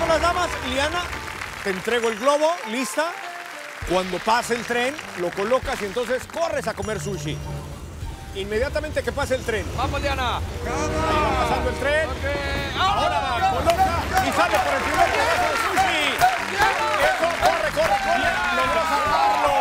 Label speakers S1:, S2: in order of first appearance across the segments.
S1: las damas, Liana, te entrego el globo, lista. Cuando pase el tren, lo colocas y entonces corres a comer sushi. Inmediatamente que pase el tren.
S2: Vamos, Liana.
S1: Ahí va pasando el tren.
S2: Okay.
S1: Ahora coloca y sale por el primer pedazo de sushi. Eso, corre, corre, corre. Logró salvarlo.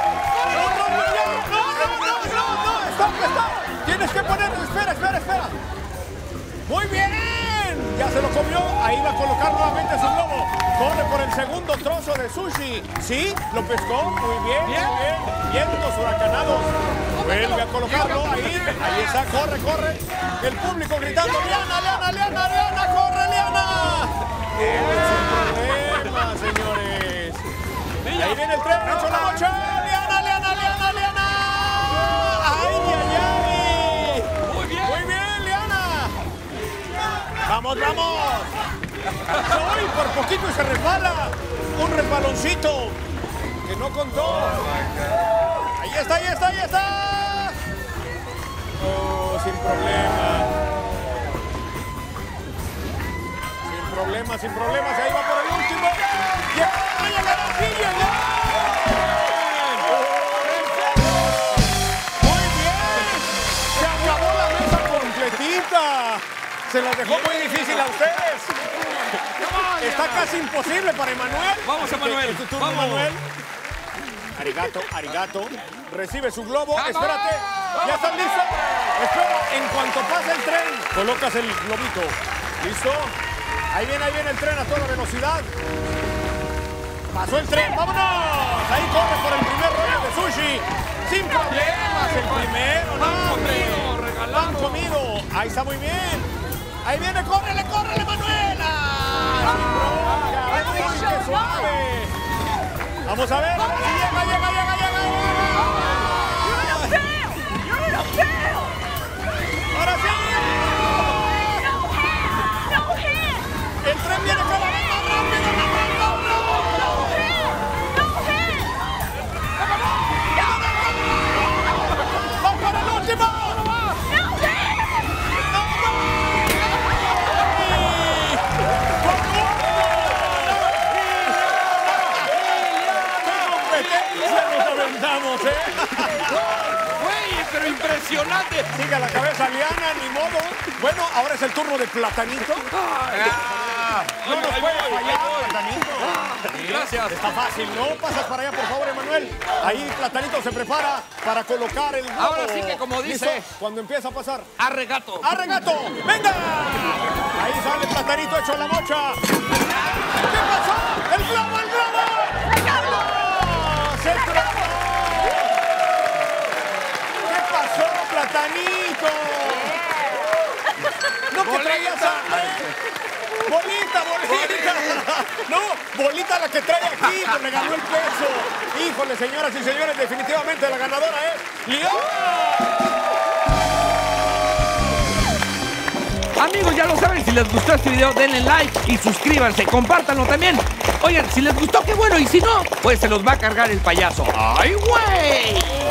S1: No, stop. Tienes que ponerlo. Espera. Muy bien. Ya se lo comió. Ahí va a colocar nuevamente su globo. Corre por el segundo trozo de sushi. ¿Sí? ¿Lo pescó? Muy bien. Vientos huracanados. Vuelve a colocarlo. Ahí está. Corre. El público gritando. Liana. Corre, Liana. Sin problema, señores. Ahí viene el tren. Hecho la noche. Liana. Ay.
S2: Muy bien,
S1: Liana. Vamos. Uy, por poquito y se resbala. Un resbaloncito que no contó. Ahí está. Oh, sin problemas. Ahí va por el último. ¡Llega la vajilla! ¡Muy bien! ¡Se acabó la mesa completita! Se las dejó muy difícil a ustedes. Está casi imposible para Emanuel.
S2: Vamos, Emanuel.
S1: Es tu turno, Emanuel. Arigato. Recibe su globo.
S2: ¡Vamos!
S1: Espérate. ¿Ya estás listo? Espera. En cuanto pase el tren, colocas el globito. ¿Listo? Ahí viene el tren a toda velocidad. Pasó el tren. ¡Vámonos! Ahí corre por el primer rollo de sushi. Sin problemas. El primero. Pan comido. Ahí está muy bien. Ahí viene. ¡Córrele, Manuela! ¡Qué suave! Vamos a ver. Llega. ¡Ahora sí! El tren viene cada vez más rápido. ¡Vamos para el último! Nos aventamos,
S2: Güey, pero impresionante.
S1: Siga la cabeza, Liana, ni modo. Bueno, ahora es el turno de Platanito. No nos puede fallar, Platanito.
S2: Gracias.
S1: Está fácil, ¿no? Pasas para allá, por favor, Emanuel. Ahí Platanito se prepara para colocar el globo.
S2: Ahora sí que como dice.
S1: ¿Listo? Cuando empieza a pasar.
S2: Arregato.
S1: ¡Venga! Ahí sale Platanito hecho la mocha. ¿Qué pasó? ¡El globo! ¡Se trabó! ¿Qué pasó, Platanito? ¿No que traías hambre? ¡Bolita! No, bolita la que trae aquí, que me ganó el peso. Híjole, señoras y señores, definitivamente la ganadora es Liana.
S2: Amigos, ya lo saben, si les gustó este video, denle like y suscríbanse, compártanlo también. Oigan, si les gustó, qué bueno, y si no, pues se los va a cargar el payaso. ¡Ay, güey!